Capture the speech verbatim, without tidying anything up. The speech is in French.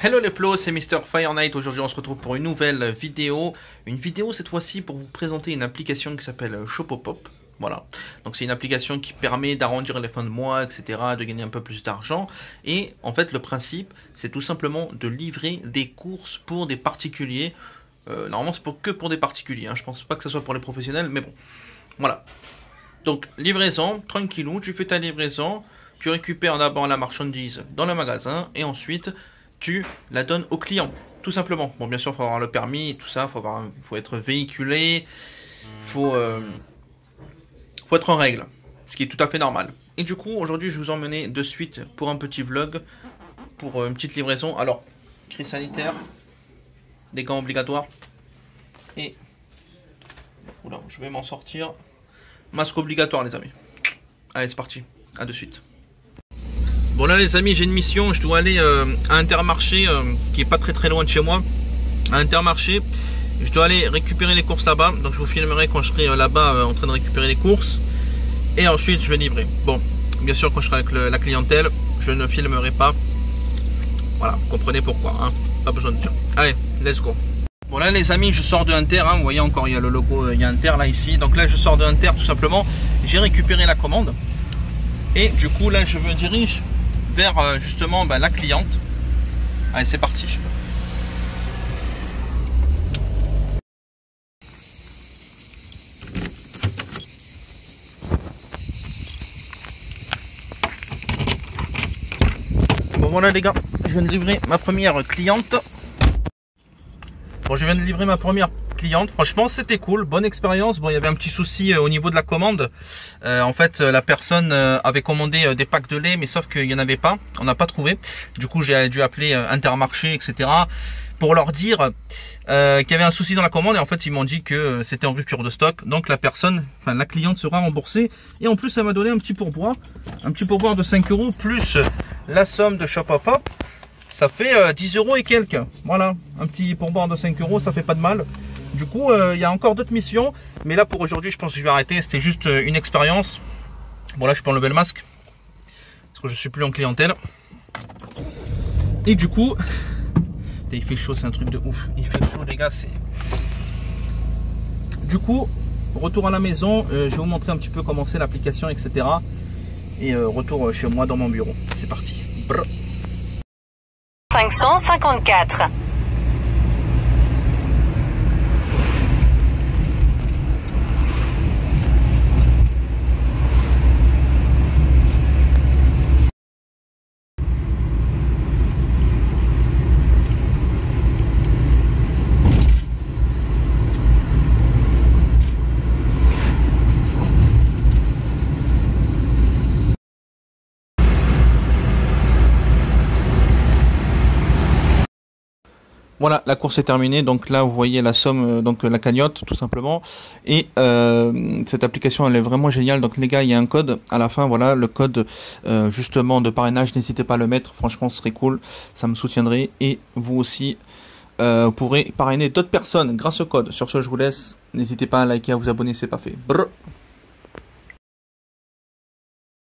Hello les plos, c'est Mister Fire Knight. Aujourd'hui on se retrouve pour une nouvelle vidéo. Une vidéo cette fois-ci pour vous présenter une application qui s'appelle Shopopop. Voilà, donc c'est une application qui permet d'arrondir les fins de mois, et cetera, de gagner un peu plus d'argent. Et en fait le principe c'est tout simplement de livrer des courses pour des particuliers. euh, Normalement c'est pour, que pour des particuliers, hein. Je pense pas que ce soit pour les professionnels, mais bon, voilà. Donc livraison, tranquillou, tu fais ta livraison. Tu récupères d'abord la marchandise dans le magasin et ensuite tu la donnes au client, tout simplement. Bon, bien sûr, il faut avoir le permis et tout ça, faut avoir, faut être véhiculé, faut, euh, faut être en règle, ce qui est tout à fait normal. Et du coup, aujourd'hui, je vous emmène de suite pour un petit vlog, pour une petite livraison. Alors, crise sanitaire, des gants obligatoires et, oula, je vais m'en sortir, masque obligatoire, les amis. Allez, c'est parti, à de suite. Bon là les amis, j'ai une mission, je dois aller euh, à Intermarché euh, qui est pas très très loin de chez moi. À Intermarché, je dois aller récupérer les courses là-bas. Donc je vous filmerai quand je serai euh, là-bas euh, en train de récupérer les courses. Et ensuite je vais livrer. Bon, bien sûr quand je serai avec le, la clientèle, je ne filmerai pas. Voilà, vous comprenez pourquoi, hein. Pas besoin de dire. Allez, let's go. Bon là les amis, je sors de Inter, hein. Vous voyez encore il y a le logo, il y a Inter là ici. Donc là je sors de Inter tout simplement. J'ai récupéré la commande. Et du coup là je me dirige vers euh, justement bah, la cliente. Allez, c'est parti. Bon voilà les gars, je viens de livrer ma première cliente. Bon, je viens de livrer ma première cliente. Franchement, c'était cool, bonne expérience. Bon, il y avait un petit souci euh, au niveau de la commande. Euh, en fait, euh, la personne euh, avait commandé euh, des packs de lait, mais sauf qu'il n'y en avait pas. On n'a pas trouvé. Du coup, j'ai dû appeler euh, Intermarché, et cetera pour leur dire euh, qu'il y avait un souci dans la commande. Et en fait, ils m'ont dit que euh, c'était en rupture de stock. Donc, la personne, enfin la cliente sera remboursée. Et en plus, elle m'a donné un petit pourboire. Un petit pourboire de cinq euros plus la somme de Shopopop. Ça fait euh, dix euros et quelques. Voilà, un petit pourboire de cinq euros, ça fait pas de mal. Du coup, il euh, y a encore d'autres missions. Mais là, pour aujourd'hui, je pense que je vais arrêter. C'était juste euh, une expérience. Bon, là, je peux enlever le masque. Parce que je suis plus en clientèle. Et du coup, il fait chaud, c'est un truc de ouf. Il fait chaud, les gars. C'est. Du coup, retour à la maison. Euh, je vais vous montrer un petit peu comment c'est l'application, et cetera. Et euh, retour chez moi dans mon bureau. C'est parti. Brr. cinq cent cinquante-quatre. Voilà, la course est terminée. Donc là, vous voyez la somme, donc la cagnotte, tout simplement. Et euh, cette application, elle est vraiment géniale. Donc les gars, il y a un code à la fin. Voilà, le code euh, justement de parrainage. N'hésitez pas à le mettre. Franchement, ce serait cool. Ça me soutiendrait. Et vous aussi, euh, vous pourrez parrainer d'autres personnes grâce au code. Sur ce, je vous laisse. N'hésitez pas à liker, à vous abonner, c'est pas fait. Brr.